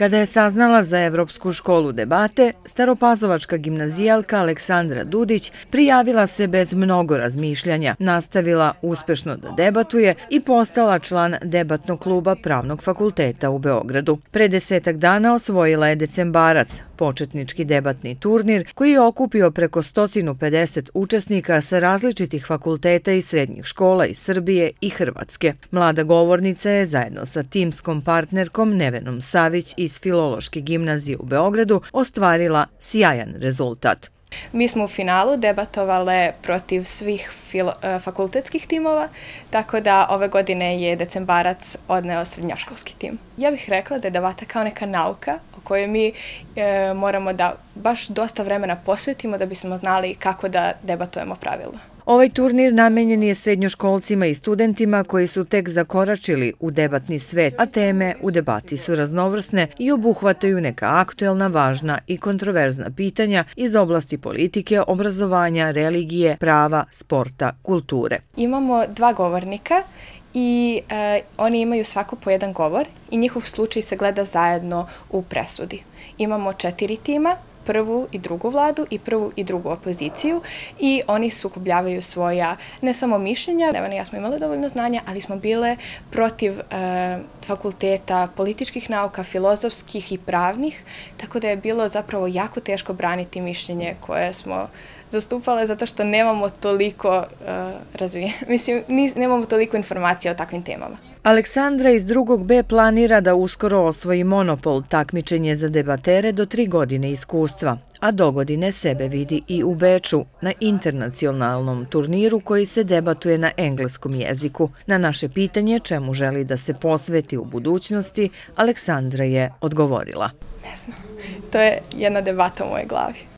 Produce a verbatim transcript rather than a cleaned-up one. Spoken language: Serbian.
Kada je saznala za Evropsku školu debate, staropazovačka gimnazijalka Aleksandra Dudić prijavila se bez mnogo razmišljanja, nastavila uspešno da debatuje i postala član debatnog kluba Pravnog fakulteta u Beogradu. Pre desetak dana osvojila je Decembarac, početnički debatni turnir koji je okupio preko sto pedeset učesnika sa različitih fakulteta i srednjih škola iz Srbije i Hrvatske. Mlada govornica je zajedno sa timskom partnerkom Nevenom Savić iz Filološke gimnazije u Beogradu ostvarila sjajan rezultat. Mi smo u finalu debatovale protiv svih fakultetskih timova, tako da ove godine je Decembarac odneo srednjoškolski tim. Ja bih rekla da je debata kao neka nauka o kojoj mi e, moramo da baš dosta vremena posvetimo da bismo znali kako da debatujemo pravilno. Ovaj turnir namenjen je srednjoškolcima i studentima koji su tek zakoračili u debatni svet, a teme u debati su raznovrsne i obuhvataju neka aktuelna, važna i kontroverzna pitanja iz oblasti politike, obrazovanja, religije, prava, sporta, kulture. Imamo dva govornika i e, oni imaju svako po jedan govor i njihov slučaj se gleda zajedno u presudi. Imamo četiri tima, prvu i drugu vladu i prvu i drugu opoziciju i oni sukobljavaju svoja ne samo mišljenja. Nevena i ja smo imali dovoljno znanja, ali smo bile protiv e, fakulteta političkih nauka, filozofskih i pravnih, tako da je bilo zapravo jako teško braniti mišljenje koje smo zastupale zato što nemamo toliko uh, razvijen, mislim, nis, nemamo toliko informacija o takvim temama. Aleksandra iz drugog B planira da uskoro osvoji monopol, takmičenje za debatere do tri godine iskustva, a dogodine sebe vidi i u Beču, na internacionalnom turniru koji se debatuje na engleskom jeziku. Na naše pitanje čemu želi da se posveti u budućnosti, Aleksandra je odgovorila. Ne znam, to je jedna debata u mojoj glavi.